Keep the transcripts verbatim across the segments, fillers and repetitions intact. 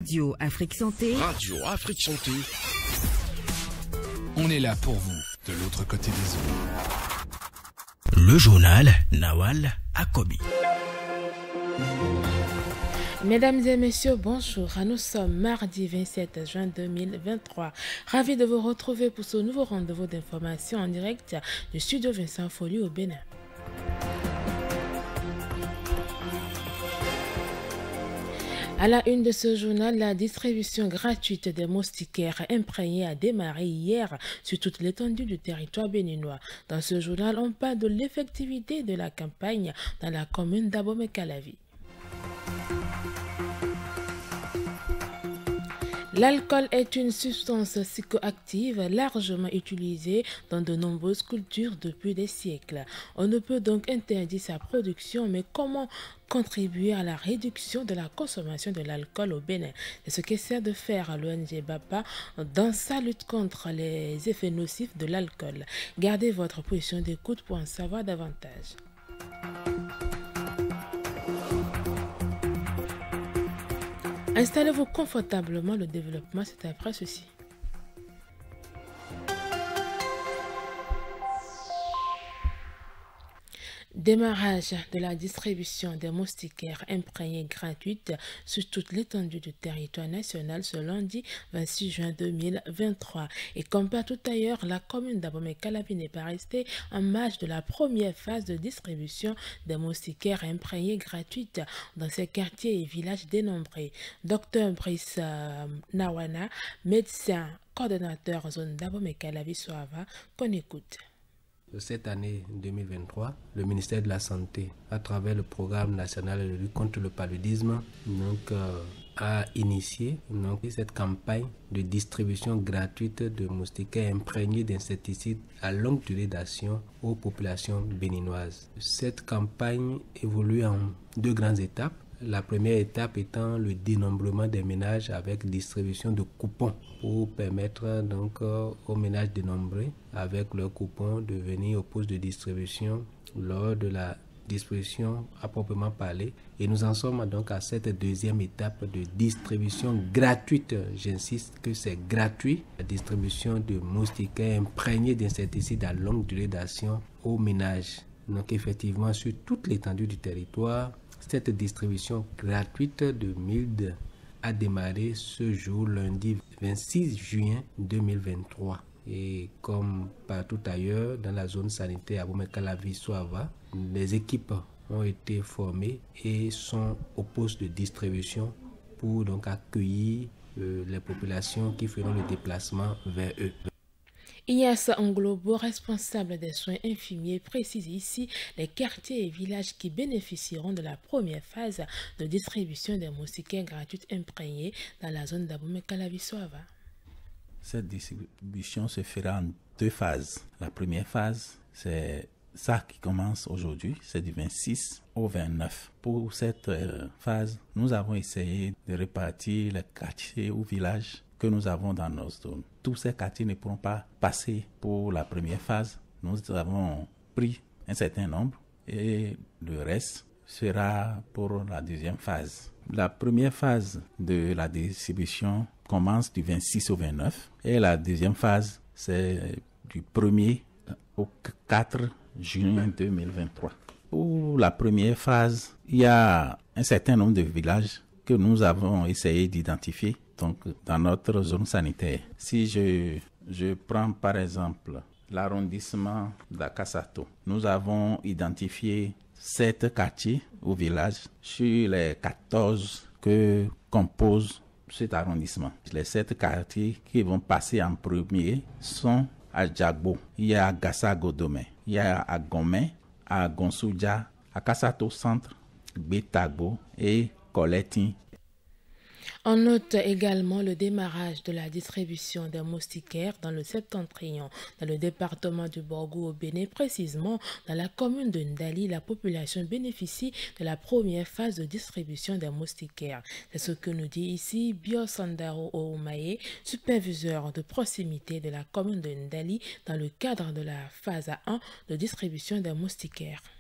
Radio Afrique Santé. Radio Afrique Santé. On est là pour vous, de l'autre côté des eaux. Le journal Nawal Akobi. Mesdames et messieurs, bonjour. Nous sommes mardi vingt-sept juin deux mille vingt-trois. Ravi de vous retrouver pour ce nouveau rendez-vous d'information en direct du studio Vincent Folly au Bénin. À la une de ce journal, la distribution gratuite des moustiquaires imprégnés a démarré hier sur toute l'étendue du territoire béninois. Dans ce journal, on parle de l'effectivité de la campagne dans la commune d'Abomey-Calavi. L'alcool est une substance psychoactive largement utilisée dans de nombreuses cultures depuis des siècles. On ne peut donc interdire sa production, mais comment contribuer à la réduction de la consommation de l'alcool au Bénin? C'est ce qu'essaie de faire l'O N G BAPA dans sa lutte contre les effets nocifs de l'alcool. Gardez votre position d'écoute pour en savoir davantage. Installez-vous confortablement, le développement c'est après ceci. Démarrage de la distribution des moustiquaires imprégnés gratuites sur toute l'étendue du territoire national ce lundi vingt-six juin deux mille vingt-trois. Et comme partout ailleurs, la commune d'Abomey-Calavi n'est pas restée en marge de la première phase de distribution des moustiquaires imprégnés gratuites dans ses quartiers et villages dénombrés. Docteur Brice euh, Nawana, médecin coordonnateur zone d'Abomey-Calavi-Soava, qu'on écoute. Cette année deux mille vingt-trois, le ministère de la Santé, à travers le programme national de lutte contre le paludisme, donc, euh, a initié donc, cette campagne de distribution gratuite de moustiquaires imprégnés d'insecticides à longue durée d'action aux populations béninoises. Cette campagne évolue en deux grandes étapes. La première étape étant le dénombrement des ménages avec distribution de coupons pour permettre donc aux ménages dénombrés avec leurs coupons de venir au poste de distribution lors de la distribution à proprement parler. Et nous en sommes donc à cette deuxième étape de distribution gratuite. J'insiste que c'est gratuit. La distribution de moustiquaires imprégnés d'insecticides à longue durée d'action aux ménages. Donc effectivement sur toute l'étendue du territoire, cette distribution gratuite de mille a démarré ce jour, lundi vingt-six juin deux mille vingt-trois. Et comme partout ailleurs, dans la zone sanitaire Abomey-Calavi-Soava, les équipes ont été formées et sont au poste de distribution pour donc accueillir euh, les populations qui feront le déplacement vers eux. Ignace Anglobo, responsable des soins infirmiers, précise ici les quartiers et villages qui bénéficieront de la première phase de distribution des moustiquaires gratuites imprégnés dans la zone d'Abomey-Calavi-Soava. Cette distribution se fera en deux phases. La première phase, c'est ça qui commence aujourd'hui, c'est du vingt-six au vingt-neuf. Pour cette euh, phase, nous avons essayé de répartir les quartiers ou villages que nous avons dans nos zones. Tous ces quartiers ne pourront pas passer pour la première phase. Nous avons pris un certain nombre et le reste sera pour la deuxième phase. La première phase de la distribution commence du vingt-six au vingt-neuf et la deuxième phase, c'est du premier au quatre juin deux mille vingt-trois. Pour la première phase, il y a un certain nombre de villages que nous avons essayé d'identifier donc, dans notre zone sanitaire. Si je, je prends par exemple l'arrondissement d'Akasato, nous avons identifié sept quartiers ou villages sur les quatorze que compose cet arrondissement. Les sept quartiers qui vont passer en premier sont à Djagbo, il y a à Gassa-Godomé, il y a à Gomé, à Gonsuja, à Kasato Centre, Betagbo et Koleti. On note également le démarrage de la distribution des moustiquaires dans le septentrion, dans le département du Borgou au Bénin, précisément dans la commune de Ndali. La population bénéficie de la première phase de distribution des moustiquaires. C'est ce que nous dit ici Bio Sandaro Oumaye, superviseur de proximité de la commune de Ndali, dans le cadre de la phase un de distribution des moustiquaires.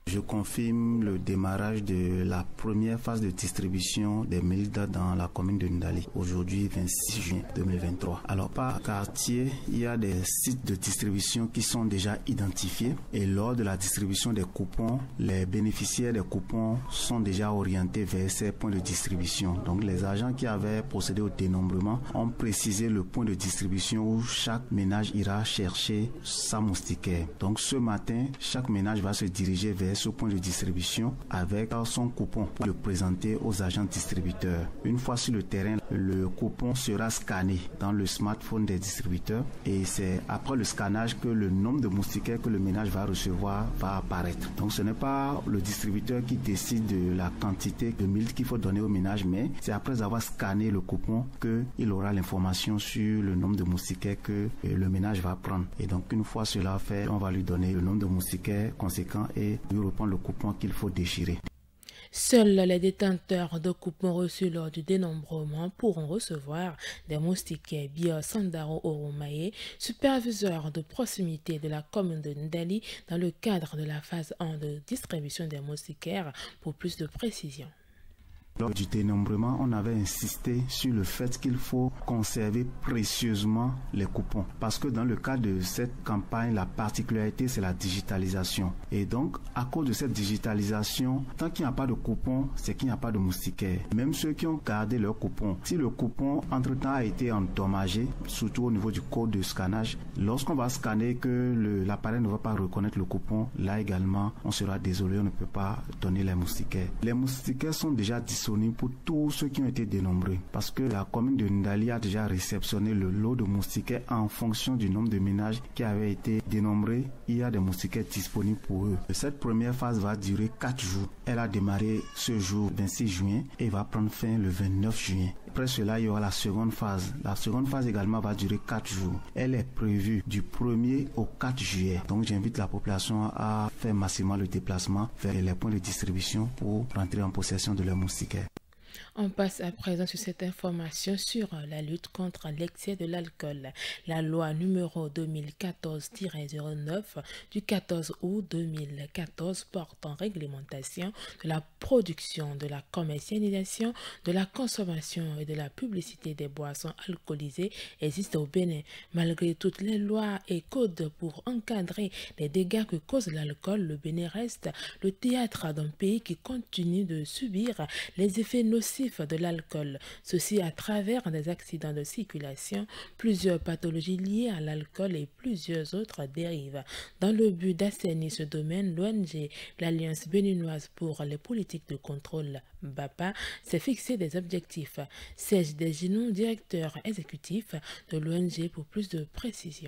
Je confirme le démarrage de la première phase de distribution des Milda dans la commune de Ndali, aujourd'hui vingt-six juin deux mille vingt-trois. Alors par quartier, il y a des sites de distribution qui sont déjà identifiés et lors de la distribution des coupons, les bénéficiaires des coupons sont déjà orientés vers ces points de distribution. Donc les agents qui avaient procédé au dénombrement ont précisé le point de distribution où chaque ménage ira chercher sa moustiquaire. Donc ce matin, chaque ménage va se diriger vers ce point de distribution avec son coupon pour le présenter aux agents distributeurs. Une fois sur le terrain, le coupon sera scanné dans le smartphone des distributeurs et c'est après le scannage que le nombre de moustiquaires que le ménage va recevoir va apparaître. Donc ce n'est pas le distributeur qui décide de la quantité de mille qu'il faut donner au ménage, mais c'est après avoir scanné le coupon qu'il aura l'information sur le nombre de moustiquaires que le ménage va prendre. Et donc une fois cela fait, on va lui donner le nombre de moustiquaires conséquent et lui reprendre le coupon qu'il faut déchirer. Seuls les détenteurs de coupons reçus lors du dénombrement pourront recevoir des moustiquaires. Bia Sandaro Oromaye, superviseur de proximité de la commune de Ndali, dans le cadre de la phase un de distribution des moustiquaires, pour plus de précision. Lors du dénombrement, on avait insisté sur le fait qu'il faut conserver précieusement les coupons. Parce que dans le cadre de cette campagne, la particularité, c'est la digitalisation. Et donc, à cause de cette digitalisation, tant qu'il n'y a pas de coupons, c'est qu'il n'y a pas de moustiquaires. Même ceux qui ont gardé leur coupon, si le coupon, entre-temps, a été endommagé, surtout au niveau du code de scannage, lorsqu'on va scanner que l'appareil ne va pas reconnaître le coupon, là également, on sera désolé, on ne peut pas donner les moustiquaires. Les moustiquaires sont déjà disponibles pour tous ceux qui ont été dénombrés parce que la commune de Ndali a déjà réceptionné le lot de moustiquaires en fonction du nombre de ménages qui avaient été dénombrés. Il y a des moustiquaires disponibles pour eux. Cette première phase va durer quatre jours. Elle a démarré ce jour vingt-six juin et va prendre fin le vingt-neuf juin. Après cela, il y aura la seconde phase. La seconde phase également va durer quatre jours. Elle est prévue du premier au quatre juillet. Donc j'invite la population à faire massivement le déplacement vers les points de distribution pour rentrer en possession de leurs moustiquaires. On passe à présent sur cette information sur la lutte contre l'excès de l'alcool. La loi numéro deux mille quatorze tiret zéro neuf du quatorze août deux mille quatorze portant réglementation de la production, de la commercialisation, de la consommation et de la publicité des boissons alcoolisées existe au Bénin. Malgré toutes les lois et codes pour encadrer les dégâts que cause l'alcool, le Bénin reste le théâtre d'un pays qui continue de subir les effets nocifs de l'alcool, ceci à travers des accidents de circulation, plusieurs pathologies liées à l'alcool et plusieurs autres dérives. Dans le but d'assainir ce domaine, l'O N G, l'Alliance béninoise pour les politiques de contrôle, B A P A, s'est fixé des objectifs. Serge Desginou, directeur exécutif de l'O N G, pour plus de précision.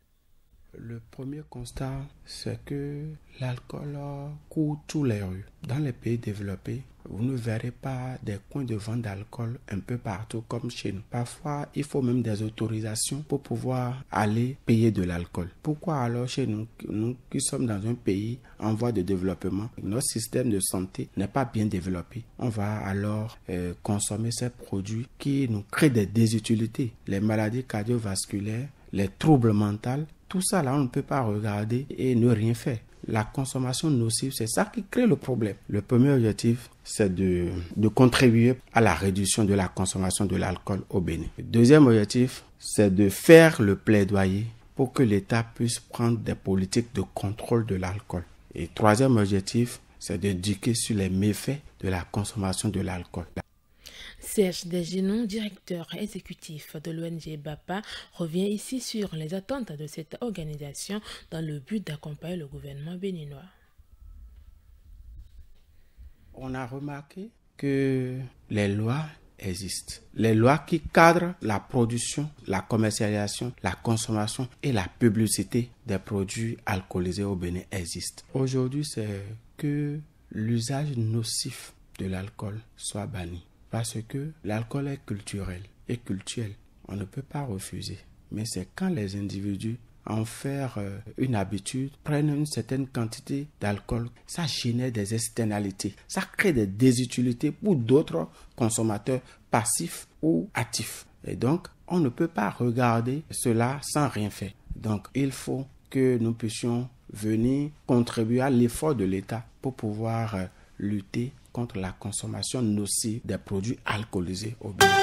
Le premier constat, c'est que l'alcool court tous les rues. Dans les pays développés, vous ne verrez pas des coins de vente d'alcool un peu partout comme chez nous. Parfois, il faut même des autorisations pour pouvoir aller payer de l'alcool. Pourquoi alors chez nous, nous qui sommes dans un pays en voie de développement, notre système de santé n'est pas bien développé? On va alors euh, consommer ces produits qui nous créent des désutilités, les maladies cardiovasculaires, les troubles mentaux. Tout ça là, on ne peut pas regarder et ne rien faire. La consommation nocive, c'est ça qui crée le problème. Le premier objectif, c'est de, de contribuer à la réduction de la consommation de l'alcool au Bénin. Le deuxième objectif, c'est de faire le plaidoyer pour que l'État puisse prendre des politiques de contrôle de l'alcool. Et le troisième objectif, c'est d'éduquer sur les méfaits de la consommation de l'alcool. Serge Desginou, directeur exécutif de l'O N G B A P A, revient ici sur les attentes de cette organisation dans le but d'accompagner le gouvernement béninois. On a remarqué que les lois existent. Les lois qui cadrent la production, la commercialisation, la consommation et la publicité des produits alcoolisés au Bénin existent. Aujourd'hui, c'est que l'usage nocif de l'alcool soit banni. Parce que l'alcool est culturel et cultuel. On ne peut pas refuser. Mais c'est quand les individus en faire euh, une habitude, prennent une certaine quantité d'alcool, ça génère des externalités. Ça crée des désutilités pour d'autres consommateurs passifs ou actifs. Et donc, on ne peut pas regarder cela sans rien faire. Donc, il faut que nous puissions venir contribuer à l'effort de l'État pour pouvoir euh, lutter contre la consommation nocive des produits alcoolisés au Bénin.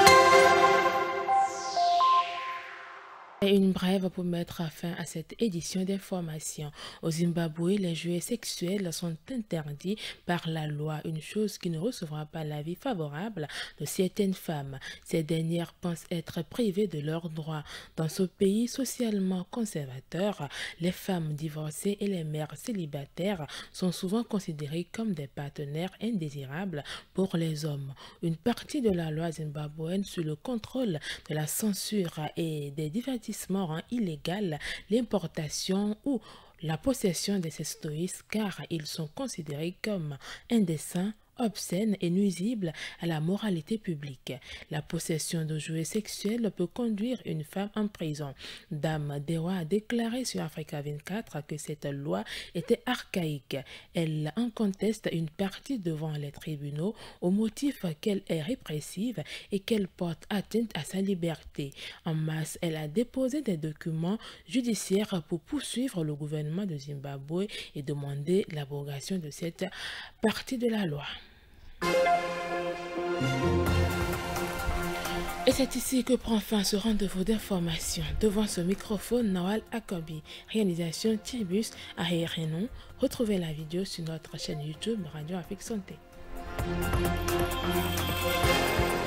Et une brève pour mettre fin à cette édition d'information. Au Zimbabwe, les jouets sexuels sont interdits par la loi, une chose qui ne recevra pas l'avis favorable de certaines femmes. Ces dernières pensent être privées de leurs droits. Dans ce pays socialement conservateur, les femmes divorcées et les mères célibataires sont souvent considérées comme des partenaires indésirables pour les hommes. Une partie de la loi zimbabwéenne sur le contrôle de la censure et des divertissements rend illégal l'importation ou la possession de ces toys car ils sont considérés comme indécents, obscène et nuisible à la moralité publique. La possession de jouets sexuels peut conduire une femme en prison. Dame Dewa a déclaré sur Africa vingt-quatre que cette loi était archaïque. Elle en conteste une partie devant les tribunaux au motif qu'elle est répressive et qu'elle porte atteinte à sa liberté. En masse, elle a déposé des documents judiciaires pour poursuivre le gouvernement de Zimbabwe et demander l'abrogation de cette partie de la loi. Et c'est ici que prend fin ce rendez-vous d'information. Devant ce microphone, Nawal Akobi, réalisation Tibus Ahérenon. Retrouvez la vidéo sur notre chaîne YouTube Radio Afrique Santé.